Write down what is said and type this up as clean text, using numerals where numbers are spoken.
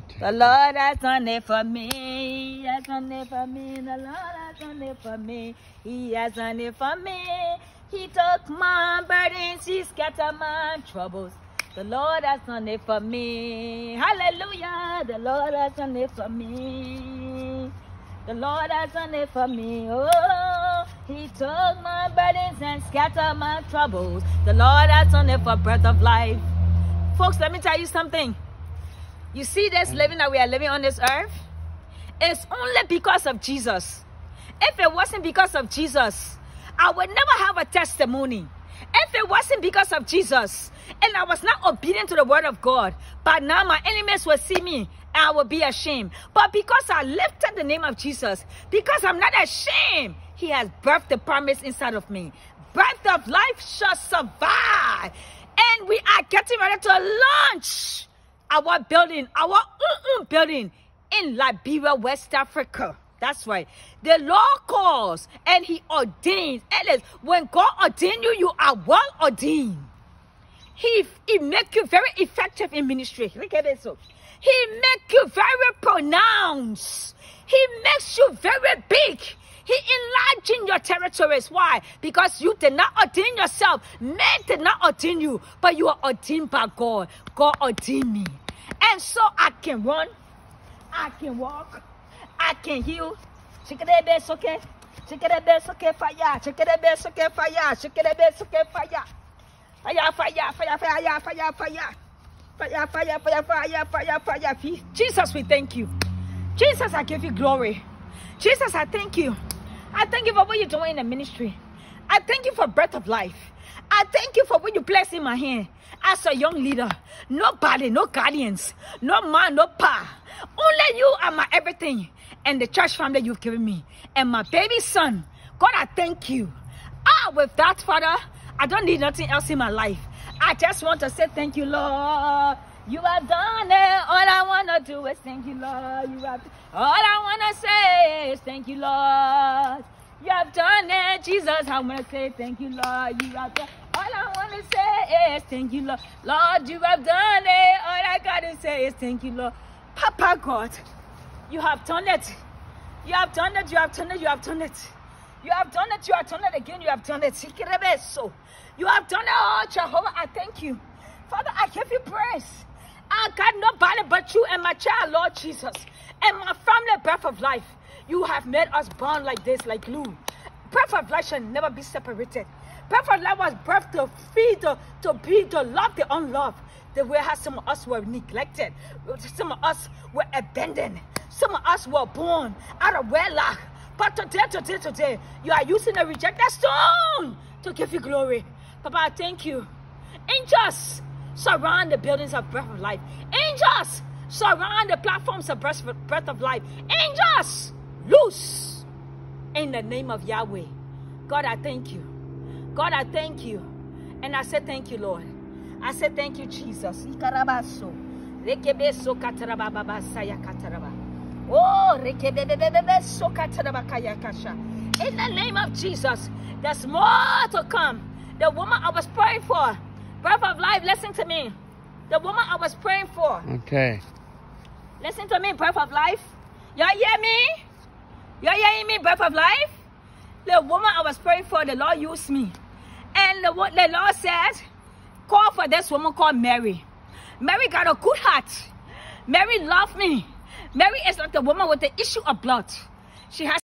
The Lord has done it for me. He has done it for me. The Lord has done it for me. He has done it for me. He took my burdens. He scattered my troubles. The Lord has done it for me. Hallelujah. The Lord has done it for me. The Lord has done it for me. Oh, He took my burdens and scattered my troubles. The Lord has done it for breath of life. Folks, let me tell you something. You see this living that we are living on this earth? It's only because of Jesus. If it wasn't because of Jesus, I would never have a testimony. If it wasn't because of Jesus, and I was not obedient to the word of God, but now my enemies will see me and I will be ashamed. But because I lifted the name of Jesus, because I'm not ashamed, He has birthed the promise inside of me. Breath of life shall survive. And we are getting ready to launch our building, our building in Liberia, West Africa. That's right. The Lord calls and He ordains. And when God ordains you, you are well ordained. He makes you very effective in ministry. Look at this. He makes you very pronounced. He makes you very big. He enlarging your territories. Why? Because you did not ordain yourself. Men did not ordain you, but you are ordained by God. God ordained me. And so I can run, I can walk, I can heal. Check it out, it's okay. Check it out, it's okay, fire. Check it out, it's okay, fire. Check it out, it's okay, fire. Fire, fire, fire, fire, fire, fire. Fire, fire, fire, fire, fire, fire. Jesus, we thank you. Jesus, I give you glory. Jesus, I thank you. I thank you for what you're doing in the ministry. I thank you for breath of life. I thank you for what you placed in my hand as a young leader. Nobody, no guardians, no man, no power. Only you are my everything. And the church family you've given me. And my baby son. God, I thank you. With that, Father, I don't need nothing else in my life. I just want to say thank you, Lord. You have done it. All I want to do is thank you, Lord. All I want to say is thank you, Lord. You have done it, Jesus. I want to say thank you, Lord. You have done. All I want to say is thank you, Lord. Lord, you have done it. All I got to say is thank you, Lord. Papa God, you have done it. You have done it. You have done it. You have done it. You have done it. You have done it again. You have done it. You have done it. Oh, Jehovah, I thank you. Father, I give you praise. I got nobody but you and my child, Lord Jesus. And my family, breath of life. You have made us bond like this, like glue. Breath of life shall never be separated. Breath of life was birthed to feed, to be, to love the unloved. The way how some of us were neglected. Some of us were abandoned. Some of us were born out of wedlock. But today, you are using a rejected stone to give you glory. Papa, I thank you. Angels, surround the buildings of breath of life. Angels, surround the platforms of breath of life. Angels, loose in the name of Yahweh. God, I thank you. God, I thank you. And I say thank you, Lord. I say thank you, Jesus. Oh, in the name of Jesus, there's more to come. The woman I was praying for, breath of life, listen to me. The woman I was praying for. Okay. Listen to me, breath of life. Y'all hear me? Y'all hearing me, breath of life? The woman I was praying for, the Lord used me. And the Lord said, call for this woman called Mary. Mary got a good heart. Mary loved me. Mary is like the woman with the issue of blood. She has